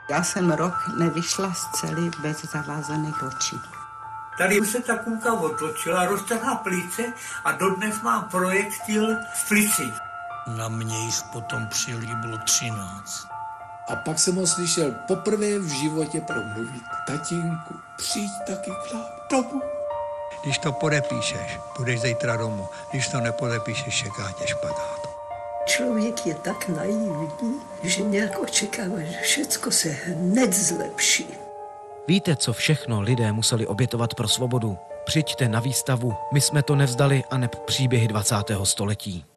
Já jsem rok nevyšla z cely bez zavázaných očí. Tady se ta kůlka otočila, roztrhla plíce a dodnes mám projektil v plici. Na mě jich potom přilíbilo 13. A pak jsem ho slyšel poprvé v životě promluvit. Tatínku, přijď taky k nám domů. Když to podepíšeš, půjdeš zítra domů. Když to nepodepíšeš, čeká tě špatát. Člověk je tak naivní, že nějak očekává, že všecko se hned zlepší. Víte, co všechno lidé museli obětovat pro svobodu? Přijďte na výstavu My jsme to nevzdali aneb příběhy 20. století.